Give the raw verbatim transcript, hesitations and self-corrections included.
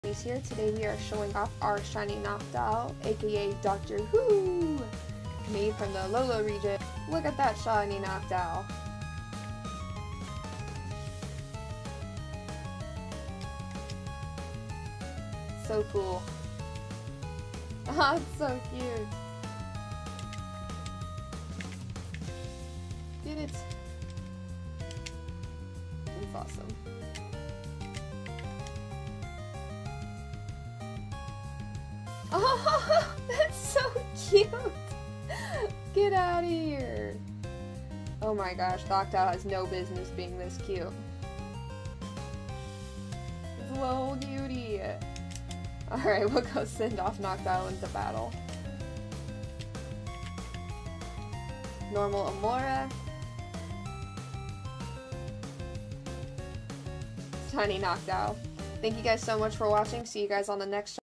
Here. Today we are showing off our shiny Noctowl, aka Doctor Who, made from the Lolo region. Look at that shiny Noctowl. So cool. Oh, it's so cute. Get it. It's awesome. Oh, that's so cute! Get out of here! Oh my gosh, Noctowl has no business being this cute. It's a little cutie! Alright, we'll go send off Noctowl into battle. Normal Amora. Tiny Noctowl. Thank you guys so much for watching. See you guys on the next